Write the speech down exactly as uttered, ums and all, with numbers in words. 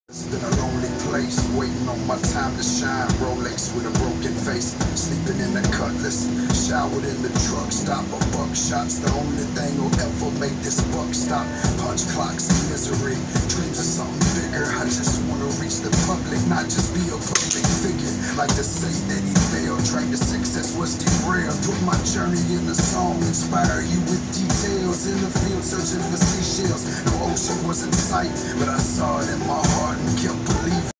It's been a lonely place, waiting on my time to shine. Rolex with a broken face, sleeping in the cutlass, showered in the truck stop. A buckshot's the only thing will ever make this buck stop. Punch clocks and misery, dreams of something bigger. I just wanna reach the public, not just be a public figure. Like to say that he failed, trained to success was derailed. Put my journey in a song, inspire you with details. In the field searching for seashells, no ocean was in sight, but I saw it in my heart and kept